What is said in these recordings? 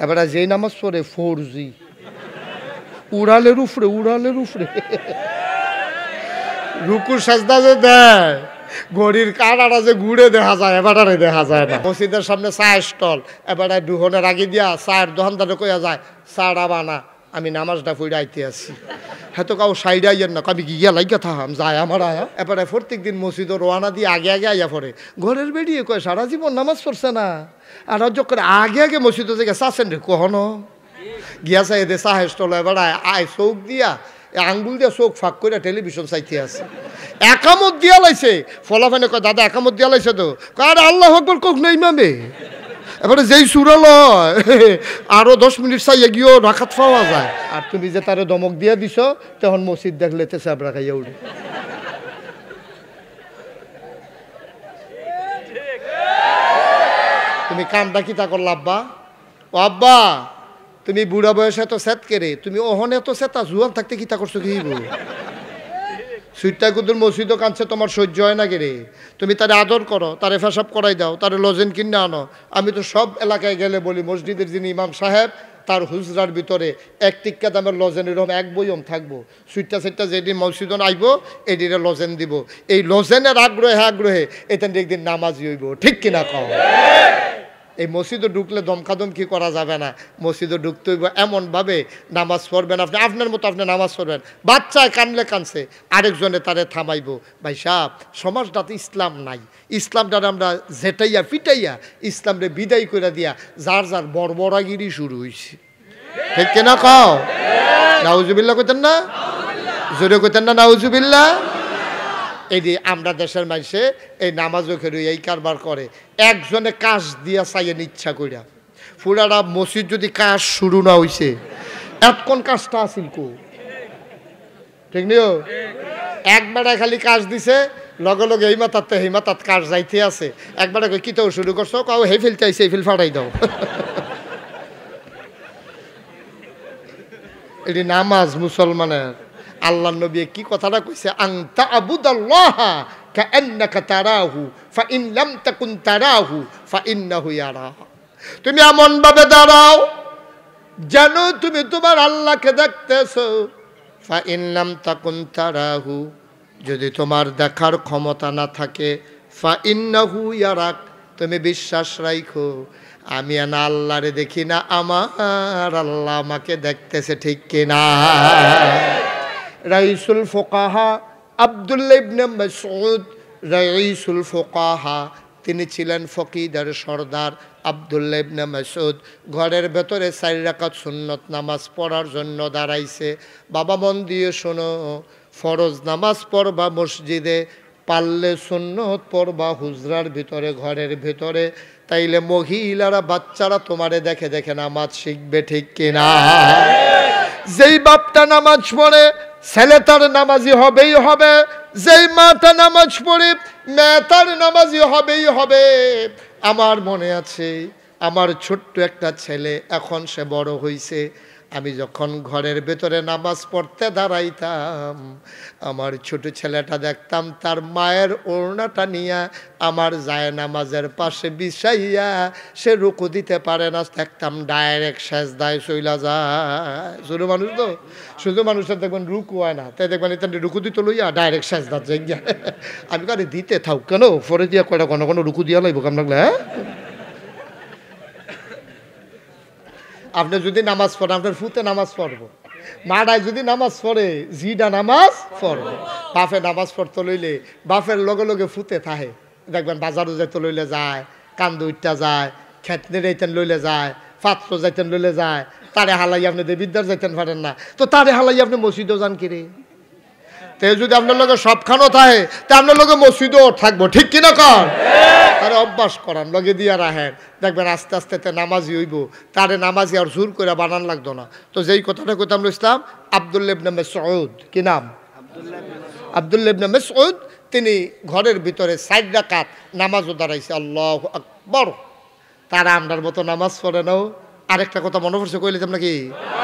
এবারে যেই নামাজ পড়ে 4G উড়ালের উপরে রুকুর সাজদা যে দেয় ঘড়ির কাঁটাটা যে ঘুরে দেখা যায় এবারে দেখা যায় না। মসজিদের সামনে চায়ের স্টল এবারে দুহনের আগে দিয়া চায়ের দোকানদারে কইয়া যায় চাটা বানা আমি নামাজটা পড়ে আইতে আসি। হ্যাঁ তো কাউ সাইডে আইয়েন না কবি গিয়া লাগিয়া থাম যায় আমার আয়া এবারে প্রত্যেক দিন মসজিদের রোয়ানা দিয়ে আগে আইয়া পড়ে ঘরের বেরিয়ে কয় সারা জীবন নামাজ পড়ছে না আর অযোগ করে আগে মসজিদের থেকে চাচ্ছেন রে কখনো গিয়া চাই এদের চাহের স্টল এবার আয় চোখ দিয়া আঙ্গুল দিয়া চোখ ফাঁক করে টেলিভিশন চাইতে আছে একামত দিয়া লাইছে ফলাফানে কয় দাদা একামত দিয়া লাইছে তো কার আল্লাহ আকবার কোক নেই মামে এবারে যেই সুরাল আরো 10 মিনিট চাইয়া গিয়েও রাখাত পাওয়া যায় আর তুমি যে তারে দমক দিয়া দিছ তখন মসজিদ দেখলেতে চাবড়া খাইয়া উঠে। তুমি কামটা কি তা করল আব্বা ও আব্বা তুমি বুড়া বয়সে এত সেত কেরে তুমি ওহনে এত সেতা জুয়াল থাকতে কি তা করছো কি সুইটটা কুদুর মসজিদও কাঁদছে তোমার সহ্য হয় না গেরে তুমি তারে আদর করো তারে ফেসাব করাই দাও তারে লজেন কিনে আনো। আমি তো সব এলাকায় গেলে বলি মসজিদের যিনি ইমাম সাহেব তার হুজরার ভিতরে এক টিক্কা দামের লজেন এরকম এক বইম থাকবো সুইটটা সেটটা যেদিন মসজিদন আইব এদিনে লজেন দিব এই লজেনের আগ্রহে এতেন একদিন নামাজি হইব ঠিক কিনা কও। এই মসজিদে ঢুকলে দমকাদমকি করা যাবে না মসজিদে ঢুকতে হইব এমনভাবে নামাজ পড়বেন আপনি আপনার মতো আপনি নামাজ পড়বেন বাচ্চায় কানলে কানছে আরেকজনে তারে থামাইব ভাই সাহেব সমাজটাতে ইসলাম নাই ইসলামটারে আমরা জেটাইয়া পিটাইয়া ইসলামরে বিদায় করে দিয়া যার যার বর্বরাগিরি শুরু হয়েছে ঠিক কিনা কও নাউজুবিল্লাহ কইতেন না জোরে কইতেন না নাউজুবিল্লাহ। এই যে আমরা দেশের মানুষে এই নামাজও খেলু এই কারবার করে একজনে কাজ দিয়া চাইয়েন ইচ্ছা কইরা পুরাটা মসজিদ যদি কাজ শুরু না হইছে এতক্ষণ কাজটা আসিল কো ঠিক নিও একবারে খালি কাজ দিছে লগে লগে এই মাতাতে এই মাতাত কাজ যাইতে আছে একবারে কই কিতাও শুরু করছো কাউ হে ফেলতে আইছে এই ফেল ফাটাই দাও এটি নামাজ মুসলমানের আল্লাহ নবী কি কথাটা কইছে আনতা আবুদাল্লাহ কাআন্নাকা তারাহু ফাইন লাম তাকুন তারাহু ফাইন্নাহু ইয়ারা তুমি এমন ভাবে দাঁড়াও যেন তুমি তোমার আল্লাহকে দেখতেছো ফাইন লাম তাকুন তারাহু যদি তোমার দেখার ক্ষমতা না থাকে ফাইন্নাহু ইয়ারাক তুমি বিশ্বাস রাখো আমি না আল্লাহরে দেখি না আমার আল্লাহ আমাকে দেখতেছে ঠিক কিনা। রাইসুল ফুকাহা আব্দুল্লাহ ইবনে মাসউদ রাইসুল ফুকাহা তিনি ছিলেন ফকিহদের সর্দার আব্দুল্লাহ ইবনে মাসউদ ঘরের ভেতরে 4 রাকাত সুন্নত নামাজ পড়ার জন্য দাঁড়াইছে। বাবা মন দিয়ে শোনো ফরজ নামাজ পড়বা মসজিদে পারলে সুন্নত পড়বা হুজরার ভিতরে ঘরের ভিতরে তাইলে মহিলারা বাচ্চারা তোমারে দেখে দেখে নামাজ শিখবে ঠিক কিনা। যেই বাপটা নামাজ পড়ে ছেলে তার নামাজি হবেই হবে যেই মাটা নামাজ পড়ে মেয়ে তার নামাজি হবেই হবে। আমার মনে আছে আমার ছোট্ট একটা ছেলে এখন সে বড় হইছে আমি যখন ঘরের ভেতরে নামাজ পড়তে দাঁড়াইতাম আমার ছোট ছেলেটা দেখতাম তার মায়ের ওড়নাটা নিয়ে আমার যায় নামাজের পাশে বিছাইয়া সে রুকু দিতে পারে না দেখতাম ডাইরেক্ট সেজদায় চইলা যায়। শুধু মানুষ তো শুধু মানুষের দেখবেন রুকু হয় না তাই দেখবেন এটা রুকু দিতে লইয়া ডাইরেক্ট সেজদা যাই গিয়া আমি কারে দিতে থাক কেন পরে দিয়া কয়টা কোনো কোনো রুকু দিয়া লাইব কাম লাগলে হ্যাঁ। আপনি যদি নামাজ পড়েন আপনার ফুতে নামাজ পড়বো মাডায় যদি নামাজ পড়ে জিডা নামাজ পড়বো বাপে নামাজ পড়তে লইলে বাপের লগে লগে ফুতে থাহে দেখবেন বাজারও যাইতে লইলে যায় কান্দু উঠটা যায় খেতনে যাইতেন লইলে যায় পাত্র যাইতেন লইলে যায় তারে হালাই আপনি দেবিদ্যার যাইতেন পারেন না তো তারে হালাই আপনি মসজিদও যান কিরে তে যদি আপনার লগে সবখানো থাকে তা আপনার লগে মসজিদও থাকবো ঠিক কিনা কর তারে অভ্যাস করান লগে দিয়া রাখেন দেখবেন আস্তে আস্তে নামাজি হইব তারে নামাজি আর জোর করে বানান লাগতো না। তো যেই কথাটা কইতাম ইসলাম আব্দুল্লাহ ইবনে মাসউদ কি নাম আব্দুল্লাহ ইবনে মাসউদ তিনি ঘরের ভিতরে 4 রাকাত নামাজও দাঁড়াইছে আল্লাহু আকবার। তারা আমরার মতো নামাজ পড়ে নাও আরেকটা কথা মনে পড়ছে কইলাম নাকি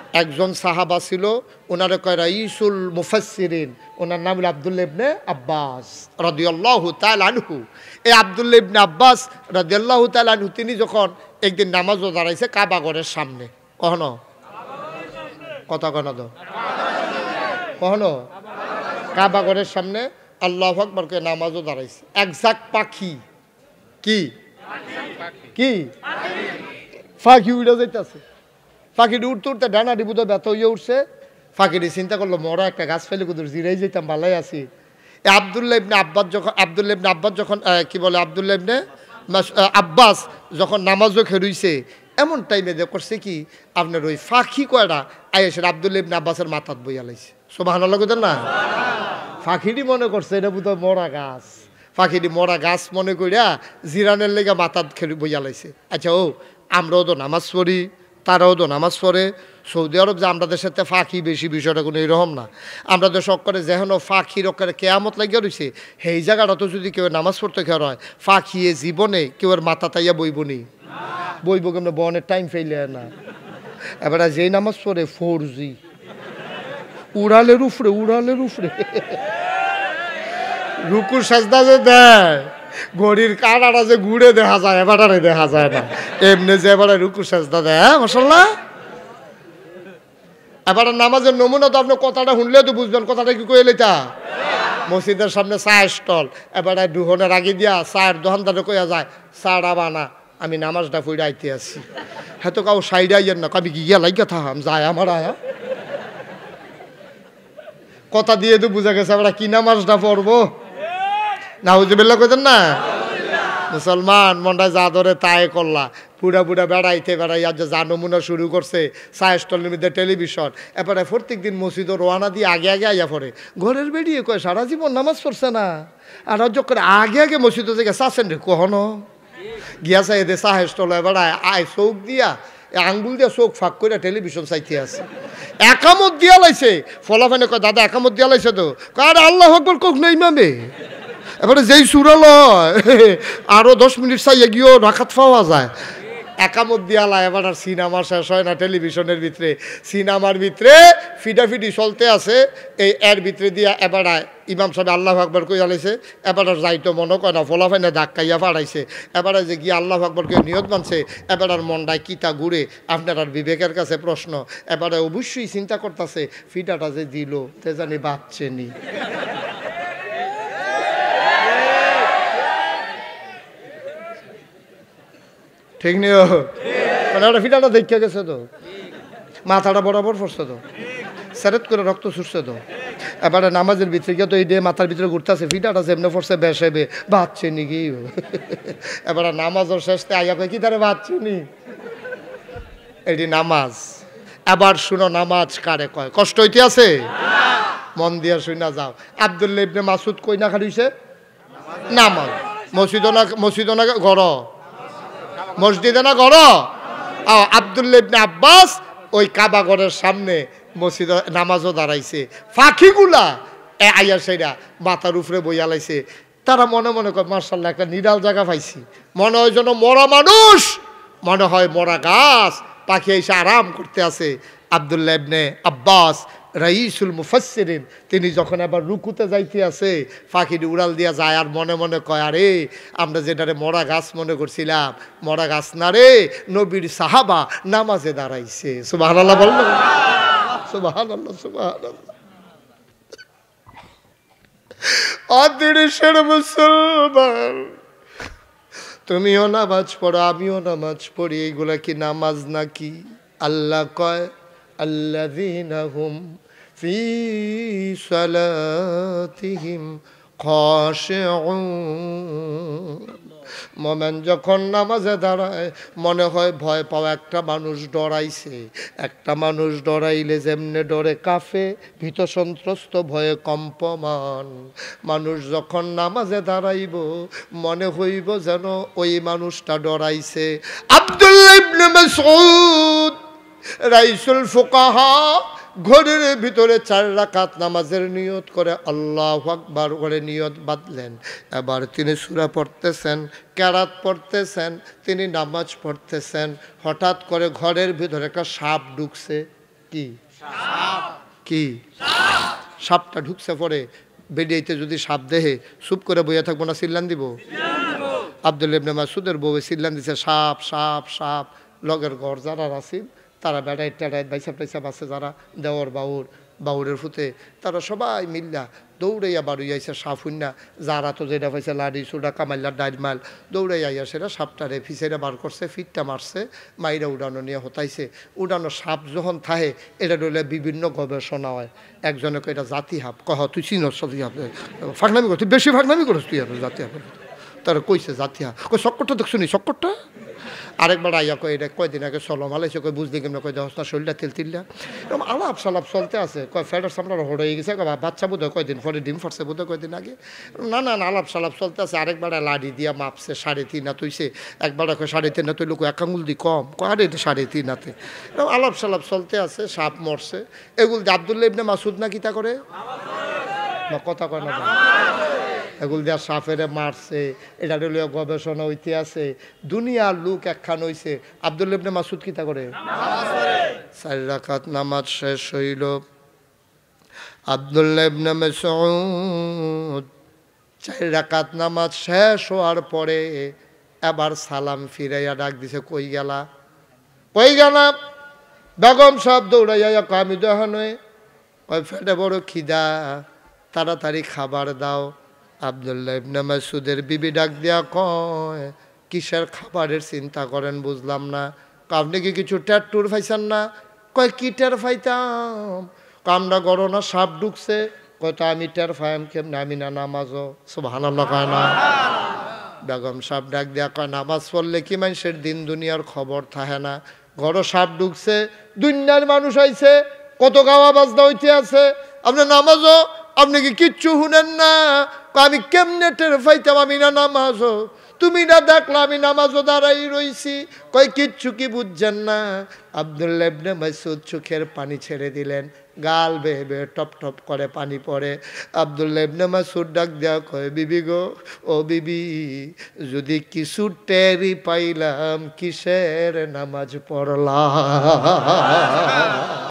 একজন সাহাবা ছিল, ওনারে কয় রাইসুল মুফাসসিরিন, ওনার নাম হলো আব্দুল্লাহ ইবনে আব্বাস রাদিয়াল্লাহু তাআলা আনহু। এই আব্দুল্লাহ ইবনে আব্বাস রাদিয়াল্লাহু তাআলা আনহু তিনি যখন একদিন নামাজও দাঁড়াইছে কাবা ঘরের সামনে, কখনো কথা কখনো তো কখনো কাবা ঘরের সামনে আল্লাহু আকবার কে নামাজও দাঁড়াইছে। একজাক পাখি কি কি পাখি উড়ে যাইতেছে, পাখিটি উঠতে উঠতে ডানা ডিবুতে ব্যথা হয়ে উঠছে। পাখিটি চিন্তা করলো মরা একটা গাছ ফেলে কুদুর জিরাই যেতাম ভালাই আছি। আব্দুল্লাহ ইবনে আব্বাস যখন কি বলে আব্দুল্লাহ ইবনে আব্বাস যখন নামাজও খেরুইছে, এমন টাইমে করছে কি আপনার ওই পাখি কয়টা আয়েসের আব্দুল্লাহ ইবনে আব্বাসের মাথাত বইয়া লাইছে। সুবহানাল্লাহ কইতেন না? পাখিটি মনে করছে এটা বোধ মরা গাছ, পাখিটি মরা গাছ মনে করিয়া জিরানের লেগে মাথাত খেলে বইয়া লাইছে। আচ্ছা ও আমরাও তো নামাজ পড়ি, তারাও তো নামাজ পড়ে। সৌদি আরব যে আমরা দেশের ফাঁকি বেশি, বিষয়টা কোনো এরকম না। আমরা দেশ করে যেন ফাঁকির অকারে কেয়ামত লাগিয়ে রয়েছে, সেই জায়গাটা তো যদি কেউ নামাজ পড়তে খেয়ার হয়, ফাঁকিয়ে জীবনে কেউ মাথা তাইয়া বইবনি, বইব কেমন বনের টাইম ফেলে না। এবার যেই নামাজ পড়ে 4G উড়ালের উফরে রুকু সাজদা যে দেয়, ঘড়ির কাঁটাটা যে ঘুরে দেখা যায়, এবারে দেখা যায় না। এমনি যে এবারে রুকু সাজদা দেয়, হ্যাঁ মাশাআল্লাহ। এবারে নামাজের নমুনা তো আপনি কথাটা শুনলে তো বুঝবেন কথাটা কি কইলে তা। মসজিদের সামনে চায়ের স্টল, এবারে দুহনের আগে দিয়া চায়ের দোকানদারে কইয়া যায় চাটা বানা, আমি নামাজটা পড়ে আইতে আসি। হ্যাঁ তো কাউ সাইডে আইয়েন না, আমি গিয়া লাগিয়া থাকাম যায় আমার আয়া কথা দিয়ে তো বুঝা গেছে আমরা কি নামাজটা পড়বো। নাউজুবিল্লাহ কইতেন না? মুসলমান মনটায় যা ধরে তাই করলা, পুরা বেড়াইতে বেড়াইয়া যে যা নমুনা শুরু করছে, চায়ের স্টলের মধ্যে টেলিভিশন। এবারে প্রত্যেক দিন মসজিদ রোয়ানা দিয়ে আগে আইয়া পড়ে। ঘরের বেরিয়ে কয় সারা জীবন নামাজ পড়ছে না, আর করে আগে মসজিদে থেকে চাচ্ছেন রে কখনো গিয়াছে এদের চাহের স্টল। এবারে আয় চোখ দিয়া আঙ্গুল দিয়া চোখ ফাঁক করে টেলিভিশন চাইতে আছে, একামত দিয়া লাইছে। ফলাফানে কয় দাদা একামত দিয়া লাইছে তো, কার আল্লাহু আকবার কোক নেই মামে। এবারে যেই সুরাল আরো 10 মিনিট চাইয়া গিয়েও রাখাত পাওয়া যায়, একামত দিয়ালা। এবার আর সিনেমা শেষ হয় না টেলিভিশনের ভিতরে, সিনেমার ভিতরে ফিটাফিটি চলতে আছে। এই এর ভিতরে দিয়া এবার ইমাম সাহেব আল্লাহু আকবার কইয়া লাইছে, এবার আর যাইতো মনে কয় না, ফলাফাইনে ধাক্কাইয়া ফাড়াইছে। এবারে যে গিয়ে আল্লাহু আকবরকে নিয়ত মানছে, এবার আর মনটায় কিতা ঘুরে। আপনার আর বিবেকের কাছে প্রশ্ন, এবারে অবশ্যই চিন্তা করতেছে ফিটাটা যে দিল তে জানি বাচ্চেনি। ঠিক নেই মানে ওটা ফিটাটা দেখে গেছে তো, মাথাটা বরাবর পড়ছে তো, সেরেট করে রক্ত ছুটছে তো। এবারে নামাজের ভিতরে গিয়ে তো এই দিয়ে মাথার ভিতরে ঘুরতেছে, ফিটাটা যেমনি পড়ছে বেসেবে বাচ্চে নি কি। এবারে নামাজের শেষতে আইয়া কয় কি তারে বাচ্চে নি, এটি নামাজ। এবার শুনো নামাজ কারে কয়, কষ্ট হইতে আছে মন দিয়া শুনা যাও। আব্দুল্লাহ ইবনে মাসুদ কই না খালিছে নামাজ, মসজিদ না ঘর, মসজিদে না ঘর। আব্দুল্লাহ ইবনে আব্বাস ওই কাবা ঘরের সামনে মসজিদ নামাজও দাঁড়াইছে। ফাঁকিগুলা আইয়া সেরা মাথার উপরে বইয়া লাইছে। তারা মনে মনে করে মার্শাল্লাহ একটা নিরাল জায়গা পাইছি, মনে হয় যেন মরা মানুষ, মনে হয় মরা গাছ, পাখি এসে আরাম করতে আছে। আব্দুল্লাহ ইবনে আব্বাস রাইসুল মুফাসসিরিন তিনি যখন আবার রুকুতে যাইতে আছে, পাখিটি উড়াল দিয়া যায় আর মনে মনে কয় আরে আমরা যেটারে মরা গাছ মনে করছিলাম, মরা গাছ না রে, নবীর সাহাবা নামাজে দাঁড়াইছে। সুবহানাল্লাহ বললেন, সুবহানাল্লাহ সুবহানাল্লাহ। অদেশের মুসলমান, তুমিও নামাজ পড়ো আমিও নামাজ পড়ি, এইগুলা কি নামাজ নাকি? আল্লাহ কয় আল্লাযীনা হুম ফী সালাতিহিম খাশিউন। মোমেন যখন নামাজে দাঁড়ায় মনে হয় ভয় পাওয়া একটা মানুষ ডরাইছে। একটা মানুষ ডরাইলে যেমনে ডরে কাফে, ভীত সন্ত্রস্ত ভয়ে কম্পমান। মানুষ যখন নামাজে দাঁড়াইব মনে হইব যেন ওই মানুষটা ডরাইছে। আব্দুল্লাহ ইবনে মাসউদ রাইসুল ফুকাহা ঘরের ভিতরে 4 রাকাত নামাজের নিয়ত করে আল্লাহু আকবার করে নিয়ত বাঁধলেন। এবার তিনি সূরা পড়তেছেন, কেরাত পড়তেছেন, তিনি নামাজ পড়তেছেন। হঠাৎ করে ঘরের ভিতরে একটা সাপ ঢুকছে। কি কি সাপটা ঢুকছে পরে বেডিয়াইতে যদি সাপ দেহে চুপ করে বইয়া থাকবো না চিল্লান দিব আব্দুল্লাহ ইবনে মাসউদের বউ চিল্লান দিছে সাপ সাপ সাপ লগের ঘর যারা আছেন তারা বেড়াই টেড়াই বাইসাপ টাইসাপ আছে যারা দেওয়ার বাউরের ফুতে তারা সবাই মিল্লা দৌড়াইয়া বাড়ুইয়াইছে সাপ হুন্না যারা তো যেটা পাইছে লাড়ি চুডা কামাইলা ডাইল মাইল দৌড়াই আইয়া সেটা সাপটারে ফিসেরা বার করছে ফিটটা মারছে মাইরা উড়ানো নিয়ে হতাইছে উড়ানো সাপ যখন থাহে এটা ডলে বিভিন্ন গবেষণা হয় একজনে কয় এটা জাতি হাপ কহ তুই চিনস জাতি হাপ ফাঁকনামি কর তুই বেশি ফাঁকনামি করস তুই আর জাতি হাপ তারা কইছে জাতি হাপ কই চক্করটা দেখছো নি চক্করটা আরেকবার আইয়া কয় এটা কয়দিন আগে চলম আলাইছে কয় বুঝলি কেমন কয় দেওয়া শরীরটা তেল তিল্লা এরকম আলাপ সালাপ চলতে আছে কয় ফ্যাটার সামলার হড় হয়ে গেছে বাচ্চা বোধ হয় কয়দিন পরে ডিম ফাটছে বোধ হয় কয়দিন আগে না না আলাপ সালাপ চলতে আছে আরেকবার লাড়ি দিয়া মাপছে 3.5 হাত হইছে একবার কয় 3.5 হাত হইলো এক আঙুল দি কম কয় আরে এটা 3.5 হাতে এরকম আলাপ সালাপ চলতে আছে সাপ মরছে এগুলো আব্দুল্লাহ ইবনে মাসউদ না কিতা করে না কথা কয় না এগুলো দিয়া সাপেরে মারছে এটা লইয়া গবেষণা হইতে আছে দুনিয়ার লোক একখান হইছে আব্দুল্লাহ ইবনে মাসউদ কিতা করে 4 রাকাত নামাজ শেষ হইল আব্দুল্লাহ ইবনে মাসউদ 4 রাকাত নামাজ শেষ হওয়ার পরে এবার সালাম ফিরাইয়া ডাক দিছে কই গেলা বেগম সাহেব দৌড়াইয়া আমি দেখানোয় ওই ফেটে বড় খিদা তাড়াতাড়ি খাবার দাও আব্দুল্লাহ ইবনে মাসউদের বিবি ডাক দিয়া কয় কিসের খাবারের চিন্তা করেন বুঝলাম না আপনি কি কিছু ট্যাটুর ফাইছেন না কয় কি টের ফাইতাম কামড়া গড়না সাপ ঢুকছে কয়টা আমি টের ফাইম কেমনে আমি না নামাজও সুবহানাল্লাহ কয় না বেগম সাহেব ডাক দিয়া কয় নামাজ পড়লে কি মানুষের দিন দুনিয়ার খবর থাকে না ঘরে সাপ ঢুকছে দুনিয়ার মানুষ আইছে কত গাওয়া বাজনা হইতে আছে আপনি নামাজও আপনি কি কিচ্ছু শুনেন না আমি কেমনে টের পাইতাম আমি না নামাজও তুমি না দেখলা আমি নামাজও দাঁড়াই রইছি কয় কিচ্ছু কি বুঝছেন না আব্দুল্লাহ ইবনে মাসউদ চোখের পানি ছেড়ে দিলেন গাল বেয়ে বেয়ে টপ টপ করে পানি পড়ে আব্দুল্লাহ ইবনে মাসউদ ডাক দেয়া কয় বিবি গো ও বিবি যদি কিছু টেরি পাইলাম কিসের নামাজ পড়লা